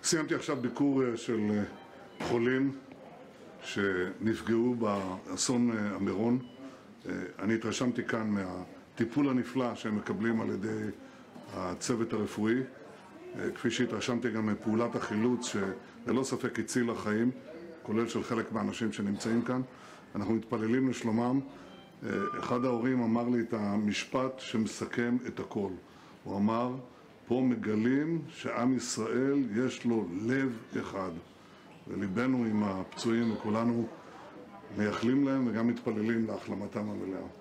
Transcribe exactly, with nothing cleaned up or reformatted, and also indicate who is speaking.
Speaker 1: סיימתי עכשיו ביקור של חולים שנפגעו באסון המירון. אני התרשמתי כאן מהטיפול הנפלא שהם מקבלים על ידי הצוות הרפואי, כפי שהתרשמתי גם מפעולת החילוץ שללא ספק הצילה חיים, כולל של חלק מהאנשים שנמצאים כאן. אנחנו מתפללים לשלומם. אחד ההורים אמר לי את המשפט שמסכם את הכל. הוא אמר, פה מגלים שעם ישראל יש לו לב אחד, וליבנו עם הפצועים וכולנו מייחלים להם וגם מתפללים להחלמתם המלאה.